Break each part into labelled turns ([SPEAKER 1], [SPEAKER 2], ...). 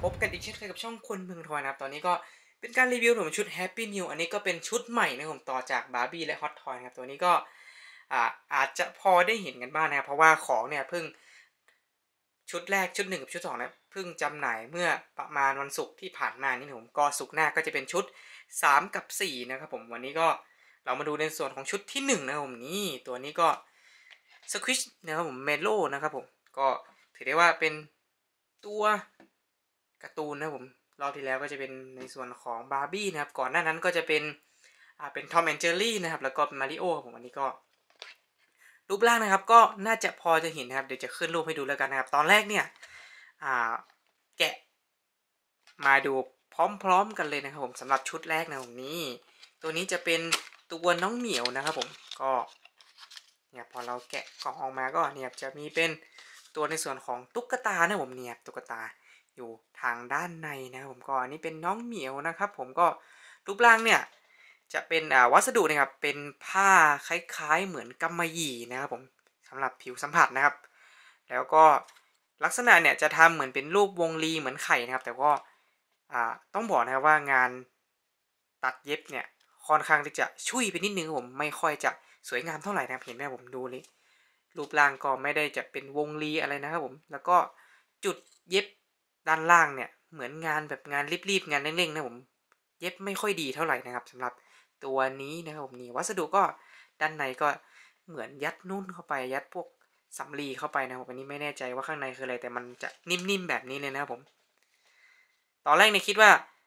[SPEAKER 1] พบกันอีกเช่นเคยกับช่องคนเมืองทอยนะครับตอนนี้ก็เป็นการรีวิวของชุด Happy Meal อันนี้ก็เป็นชุดใหม่นะผมต่อจาก Barbie และ Hot Toy นะครับตัวนี้ก็อาจจะพอได้เห็นกันบ้างนะครับเพราะว่าของเนี่ยเพิ่งชุดแรกชุด1กับชุด2นะเพิ่งจำหน่ายเมื่อประมาณวันศุกร์ที่ผ่านมานี่ผมก็ศุกร์หน้าก็จะเป็นชุด3กับ4นะครับผมวันนี้ก็เรามาดูในส่วนของชุดที่1นะครับผมนี่ตัวนี้ก็ Squish นะครับผมเมโลนะครับผมก็ถือได้ว่าเป็นตัวการ์ตูนนะผมรอบที่แล้วก็จะเป็นในส่วนของบาร์บี้นะครับก่อนหน้านั้นก็จะเป็นทอมแอนด์เจอรี่นะครับแล้วก็เป็นมาริโอครับผมอันนี้ก็รูปร่างนะครับก็น่าจะพอจะเห็นนะครับเดี๋ยวจะขึ้นรูปให้ดูแล้วกันนะครับตอนแรกเนี่ยแกะมาดูพร้อมๆกันเลยนะครับผมสำหรับชุดแรกนะผมนี่ตัวนี้จะเป็นตัวน้องเหมียวนะครับผมก็เนี่ยพอเราแกะกล่องออกมาก็เนี่ยจะมีเป็นตัวในส่วนของตุ๊กตานะผมเนี่ยตุ๊กตาอยู่ทางด้านในนะครับผมก็อันนี้เป็นน้องเหมียวนะครับผมก็รูปร่างเนี่ยจะเป็นวัสดุนะครับเป็นผ้าคล้ายๆเหมือนกำมะหยี่นะครับผมสำหรับผิวสัมผัสนะครับแล้วก็ลักษณะเนี่ยจะทำเหมือนเป็นรูปวงรีเหมือนไข่นะครับแต่ก็ต้องบอกนะครับว่างานตัดเย็บเนี่ยค่อนข้างที่จะชุ่ยไปนิดนึงผมไม่ค่อยจะสวยงามเท่าไหร่นะครับเห็นไหมผมดูเลยรูปร่างก็ไม่ได้จะเป็นวงรีอะไรนะครับผมแล้วก็จุดเย็บด้านล่างเนี่ยเหมือนงานแบบงานรีบๆงานเร่งๆนะผมเย็บไม่ค่อยดีเท่าไหร่นะครับสำหรับตัวนี้นะครับผมนี่วัสดุก็ด้านในก็เหมือนยัดนุ่นเข้าไปยัดพวกสำลีเข้าไปนะผมอันนี้ไม่แน่ใจว่าข้างในคืออะไรแต่มันจะนิ่มๆแบบนี้เลยนะครับผมตอนแรกเนี่ยคิดว่า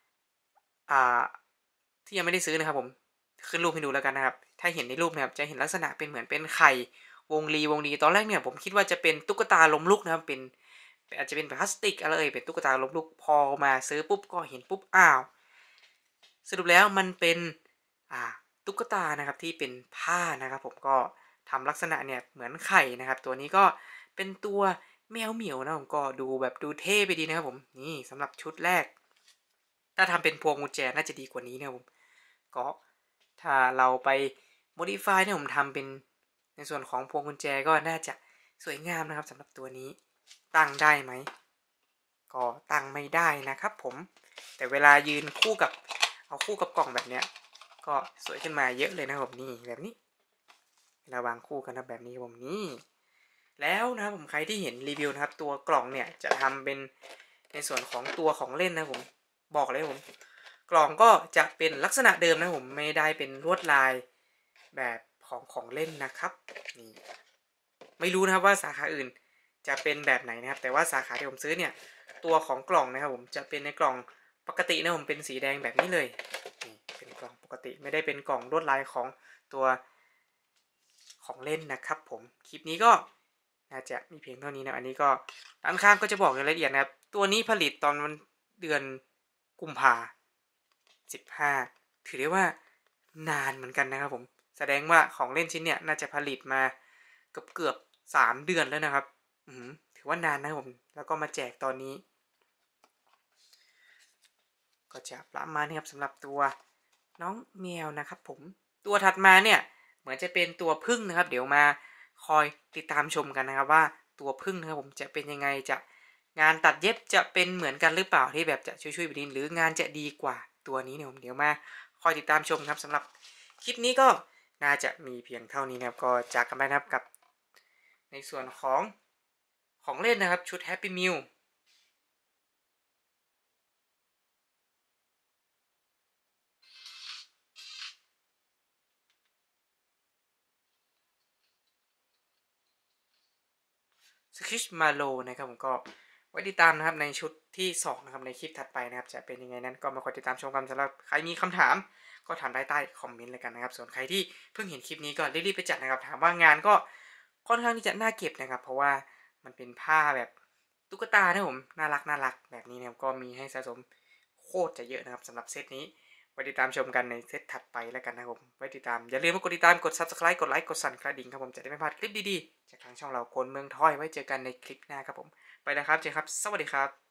[SPEAKER 1] ที่ยังไม่ได้ซื้อนะครับผมขึ้นรูปให้ดูแล้วกันนะครับถ้าเห็นในรูปนะครับจะเห็นลักษณะเป็นเหมือนเป็นไข่วงรีตอนแรกเนี่ยผมคิดว่าจะเป็นตุ๊กตาล้มลุกนะครับเป็นอาจจะเป็นพลาสติกอะไรเป็นตุ๊กตาล้มลุกพอมาซื้อปุ๊บก็เห็นปุ๊บอ้าวสรุปแล้วมันเป็นตุ๊กตานะครับที่เป็นผ้านะครับผมก็ทำลักษณะเนี่ยเหมือนไข่นะครับตัวนี้ก็เป็นตัวแมวเหมียวนะผมก็ดูแบบดูเท่ไปดีนะครับผมนี่สำหรับชุดแรกถ้าทำเป็นพวงกุญแจน่าจะดีกว่านี้นะผมก็ถ้าเราไป modify เนี่ยผมทำเป็นในส่วนของพวงกุญแจก็น่าจะสวยงามนะครับสำหรับตัวนี้ตั้งได้ไหมก็ตั้งไม่ได้นะครับผมแต่เวลายืนคู่กับเอาคู่กับกล่องแบบเนี้ยก็สวยขึ้นมาเยอะเลยนะครับผมนี่แบบนี้เวลาวางคู่กันนะแบบนี้ผมนี่แล้วนะครับผมใครที่เห็นรีวิวนะครับตัวกล่องเนี่ยจะทำเป็นในส่วนของตัวของเล่นนะผมบอกเลยผมกล่องก็จะเป็นลักษณะเดิมนะผมไม่ได้เป็นลวดลายแบบของเล่นนะครับนี่ไม่รู้นะครับว่าสาขาอื่นจะเป็นแบบไหนนะครับแต่ว่าสาขาที่ผมซื้อเนี่ยตัวของกล่องนะครับผมจะเป็นในกล่องปกตินะผมเป็นสีแดงแบบนี้เลยนี่เป็นกล่องปกติไม่ได้เป็นกล่องลวดลายของตัวของเล่นนะครับผมคลิปนี้ก็น่าจะมีเพียงเท่านี้นะอันนี้ก็ด้านข้างก็จะบอกรายละเอียดนะครับตัวนี้ผลิตตอนวันเดือนกุมภา15ถือได้ว่านานเหมือนกันนะครับผมแสดงว่าของเล่นชิ้นเนี่ยน่าจะผลิตมาเกือบ3 เดือนแล้วนะครับถือว่านานนะครับผมแล้วก็มาแจกตอนนี้ก็จะประมาณนี้ครับสำหรับตัวน้องแมวนะครับผมตัวถัดมาเนี่ยเหมือนจะเป็นตัวพึ่งนะครับเดี๋ยวมาคอยติดตามชมกันนะครับว่าตัวพึ่งนะครับผมจะเป็นยังไงจะงานตัดเย็บจะเป็นเหมือนกันหรือเปล่าที่แบบจะช่วยๆแบบนี้หรืองานจะดีกว่าตัวนี้เนี่ยผมเดี๋ยวมาคอยติดตามชมครับสำหรับคลิปนี้ก็น่าจะมีเพียงเท่านี้นะครับก็จากกันไปนะครับกับในส่วนของเล่นนะครับชุด Happy Mealสคริชมาโลนะครับผมก็ไว้ติดตามนะครับในชุดที่2นะครับในคลิปถัดไปนะครับจะเป็นยังไงนั้นก็มาคอยติดตามชมกันสำหรับใครมีคำถามก็ถามได้ใต้คอมเมนต์เลยกันนะครับส่วนใครที่เพิ่งเห็นคลิปนี้ก็รีบๆไปจัดนะครับถามว่างานก็ค่อนข้างที่จะน่าเก็บนะครับเพราะว่ามันเป็นผ้าแบบตุ๊กตานะผมน่ารักแบบนี้นะครับก็มีให้สะสมโคตรจะเยอะนะครับสำหรับเซตนี้ไว้ติดตามชมกันในเซตถัดไปแล้วกันนะครับผมไว้ติดตามอย่าลืมกดติดตามกด Subscribe กดไลค์กดสั่นกระดิ่งครับผมจะได้ไม่พลาดคลิปดีๆจากทางช่องเราคนเมืองทอยไว้เจอกันในคลิปหน้าครับผมไปแล้วครับเจอครับสวัสดีครับ